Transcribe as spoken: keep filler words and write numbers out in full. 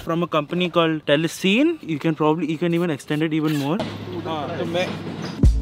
from a company called Telescene. You can probably, you can even extend it even more.